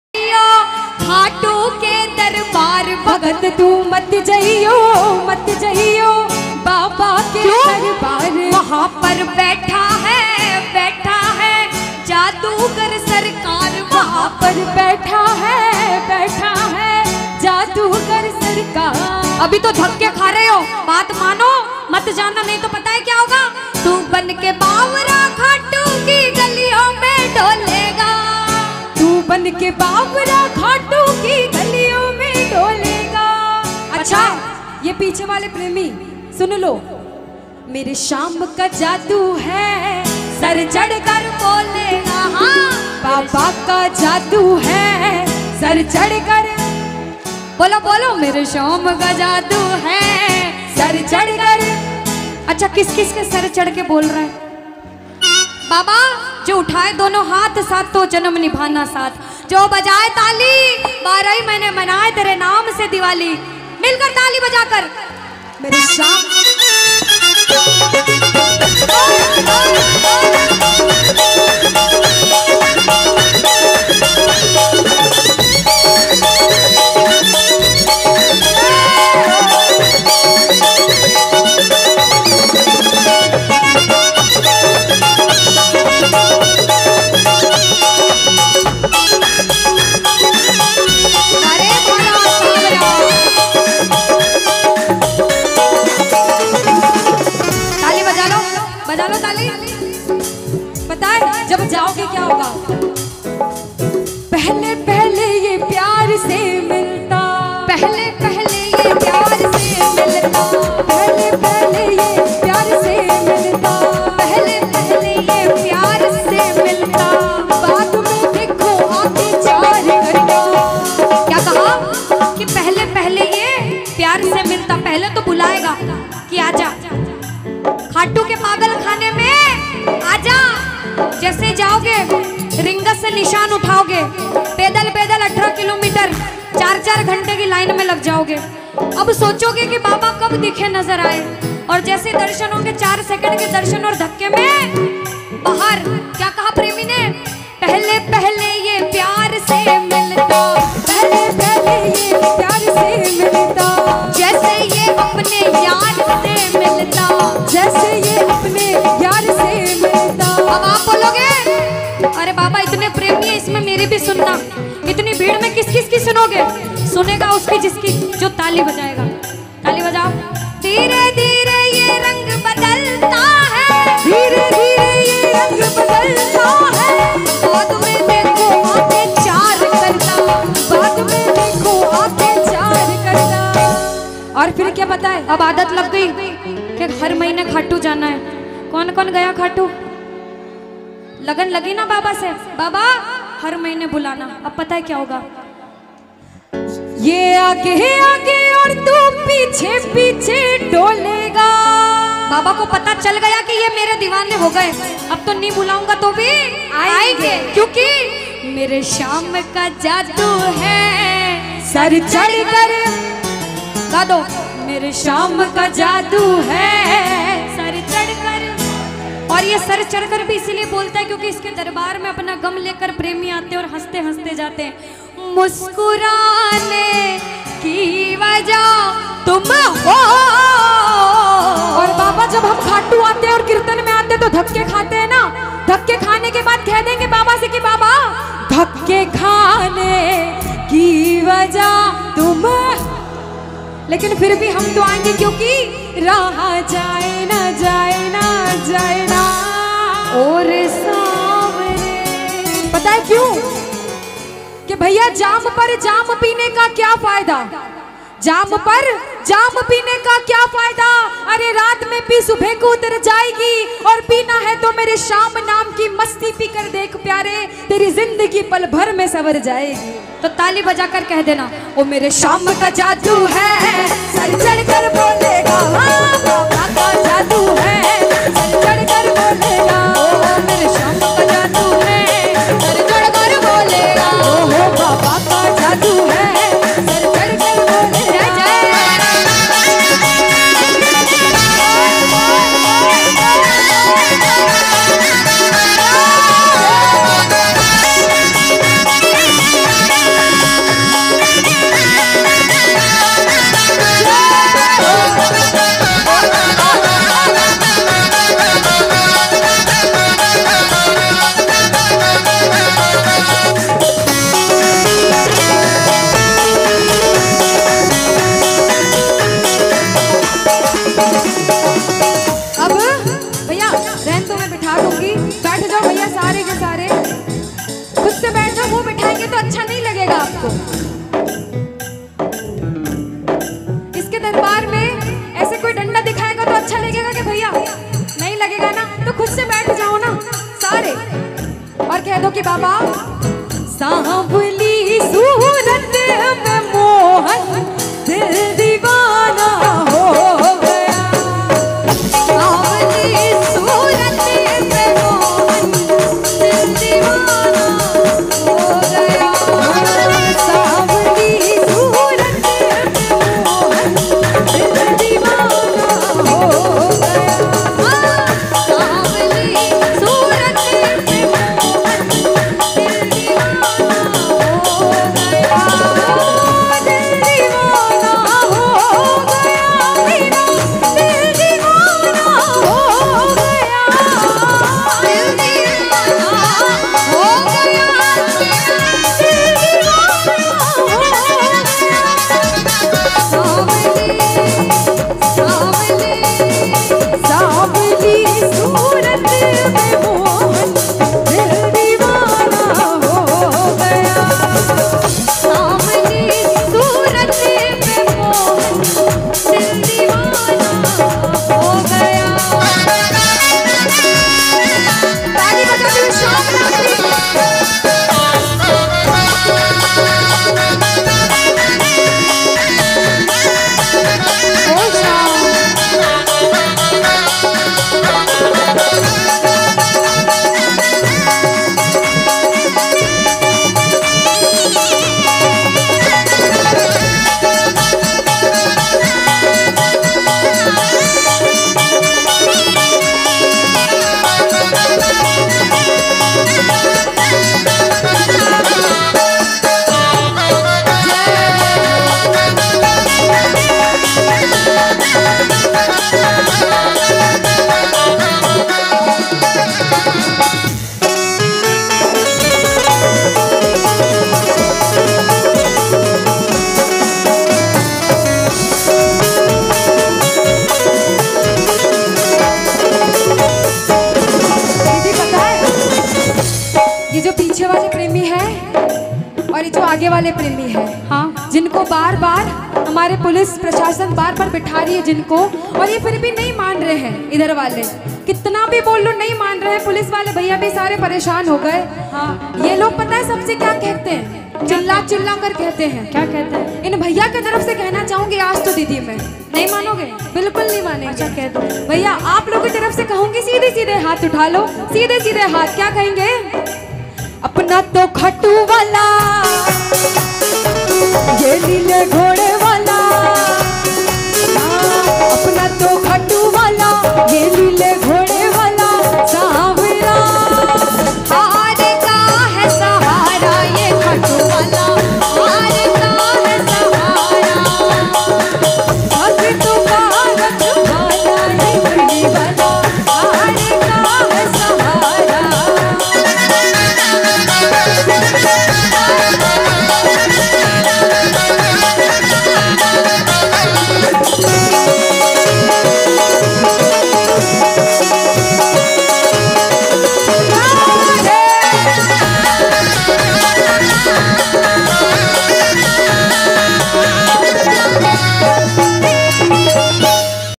खाटू के दरबार भगत तू मत जइयो बाबा के दरबार। वहाँ पर बैठा है जादूगर सरकार। वहाँ पर बैठा है जादूगर सरकार। अभी तो धक्के खा रहे हो, बात मानो, मत जाना नहीं तो पता है क्या होगा। तू बन के बावरा खाटू की गलियों में डोलेगा। तू बन के बावरा खाटू की गलियों में डोलेगा। अच्छा ये पीछे वाले प्रेमी सुन लो। मेरे शाम का जादू है सर चढ़ कर बोलेगा। हाँ बाबा का जादू है सर चढ़ कर बोलो बोलो। मेरे शाम का जादू है सर चढ़ कर। अच्छा किस किस के सर चढ़ के बोल रहा है? बाबा जो उठाए दोनों हाथ साथ तो जन्म निभाना साथ। जो बजाए ताली 12 महीने मनाए तेरे नाम से दिवाली। मिलकर ताली बजाकर मेरे शाम। बजा लो ताली। पता है जब जाओगे क्या होगा? पहले पहले ये प्यार से मिलता, पहले पहले ये प्यार से मिलता, पहले पहले ये प्यार से मिलता, पहले पहले ये प्यार से मिलता। बाद में देखो आके चार करता। क्या कहा कि पहले पहले ये प्यार से मिलता। पहले तो बुलाएगा कि आजा खाटू के पागल खाने में आजा। जैसे जाओगे रिंगत से निशान उठाओगे, पैदल पैदल 18 किलोमीटर 4-4 घंटे की लाइन में लग जाओगे। अब सोचोगे कि बाबा कब दिखे नजर आए, और जैसे दर्शन होंगे 4 सेकंड के दर्शन और धक्के में बाहर। क्या कहा प्रेमी ने? पहले पहले ये प्यार से मिलता, पहले पहले ये प्यार से मिलता। जैसे ये अपने यार से मिलता, जैसे ये अपने यार से मिलता। अब आप बोलोगे अरे बाबा इतने प्रेमी है, इसमें मेरी भी सुनना। इतनी भीड़ में किस किस की सुनोगे? सुनेगा उसकी जिसकी जो ताली बजाएगा। ताली बजाओ। धीरे धीरे ये रंग बदलता है, धीरे धीरे ये रंग बदलता है। बाद में देखो आके चार करता, बाद में देखो आके चार करता। और फिर क्या पता है, अब आदत लग गई कि हर महीने खाटू जाना है। कौन कौन गया खाटू? लगन लगी ना बाबा से, बाबा हर महीने बुलाना। अब पता है क्या होगा? ये आगे आगे और तू पीछे पीछे डोलेगा। बाबा को पता चल गया कि ये मेरे दीवाने हो गए, अब तो नहीं बुलाऊंगा तो भी आएंगे, क्योंकि मेरे शाम का जादू है सर चढ़ कर। गा दो। मेरे शाम का जादू है सर चढ़ कर। और ये सर चढ़कर भी इसीलिए बोलता है क्योंकि इसके दरबार में अपना गम लेकर प्रेमी आते हैं और हंसते हंसते जाते हैं। मुस्कुराने की वजह तुम हो। और बाबा जब हम खाटू आते हैं और कीर्तन में आते हैं तो धक्के खाते हैं ना। धक्के खाने के बाद कह देंगे बाबा से कि बाबा धक्के खाने की वजह तुम। लेकिन फिर भी हम तो आएंगे क्योंकि रहा जाए ना जाए ना जाए ना। और सावरे पता है क्यों? कि भैया जाम पर जाम पीने का क्या फायदा? जाम पर जाम पीने का क्या फायदा? अरे रात में पी सुबह को उतर जाएगी। और पीना है तो मेरे शाम नाम की मस्ती पी कर देख प्यारे, तेरी जिंदगी पल भर में संवर जाएगी। तो ताली बजाकर कह देना ओ मेरे शाम का जादू है सर चढ़ कर बोलेगा। बाबा का जादू है सर चढ़ कर बोलेगा। ओ मेरे शाम का जादू है सर चढ़ कर बोलेगा। ओ बाबा का जादू है सर चढ़ कर बोलेगा। जय अच्छा नहीं लगेगा आपको। इसके दरबार में ऐसे कोई डंडा दिखाएगा तो अच्छा लगेगा कि भैया? नहीं लगेगा ना, तो खुद से बैठ जाओ ना सारे और कह दो कि बाबा सांवली सूरत में मोहन दिल दीवाना हो गया। सांवली सूरत में मोहन दिल दीवाना हो गया। सांवली सूरत में मोहन दिल दीवाना हो गया। सांवली सूरत में मोहन दिल दीवाना हो गया। दिल दीवाना हो गया मेरा, दिल दीवाना हो गया। दिल दीवाना हो गया, दिल दीवाना हो गया। सांवली सूरत में मोहन दिल दीवाना हो गया। सांवली सूरत में मोहन दिल दीवाना हो गया। ताली बजाते हुए शौक लागती। ओ शाम ये जो पीछे वाले प्रेमी है और ये जो आगे वाले प्रेमी है, हाँ, जिनको बार बार हमारे पुलिस प्रशासन बार बार बिठा रही है जिनको, और ये फिर भी नहीं मान रहे हैं। इधर वाले कितना भी बोल लो नहीं मान रहे हैं। पुलिस वाले भैया भी सारे परेशान हो गए। हाँ, ये लोग पता है सबसे क्या कहते हैं? चिल्ला चिल्ला कर कहते हैं। क्या कहते हैं? इन भैया की तरफ से कहना चाहूंगी आज तो दीदी मैं नहीं मानोगे, बिल्कुल नहीं मानेंगे। अच्छा कह दो भैया, आप लोगों की तरफ से कहूंगी सीधे सीधे हाथ उठा लो, सीधे सीधे हाथ। क्या कहेंगे? अपना तो खटू वाला